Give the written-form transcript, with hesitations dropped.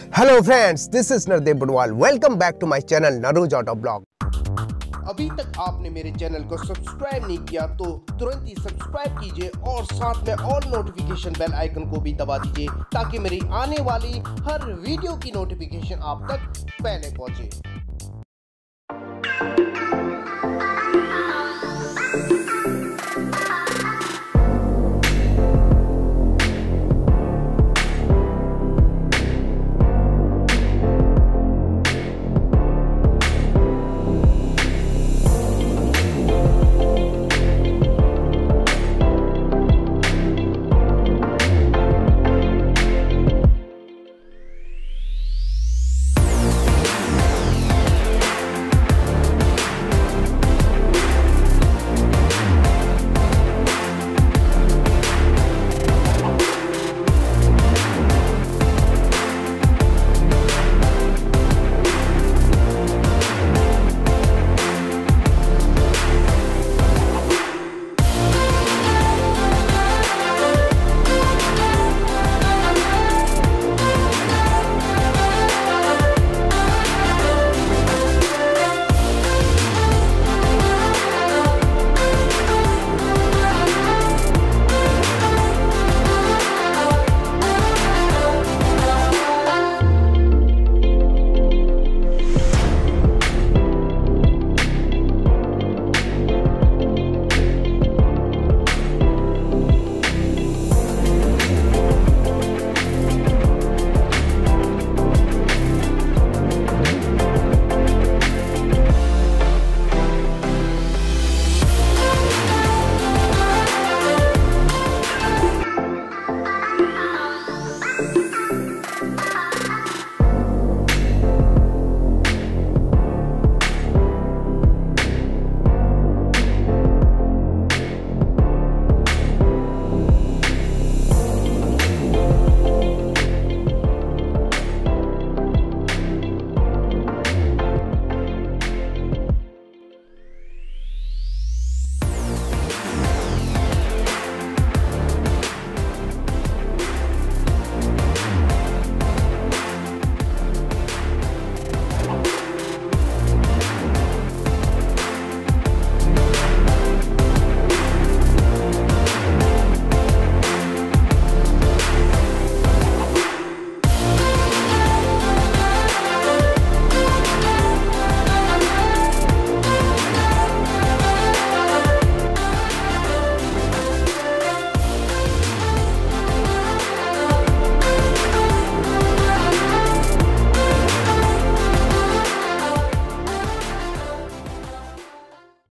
Hello friends, this is Nardev. Welcome back to my channel NarrusAutoVlogs। अभी तक आपने मेरे चैनल को सब्सक्राइब नहीं किया तो तुरंत ही सब्सक्राइब कीजिए और साथ में ऑल नोटिफिकेशन बेल आइकन को भी दबा दीजिए ताकि मेरी आने वाली हर वीडियो की नोटिफिकेशन आप तक पहले पहुंचे।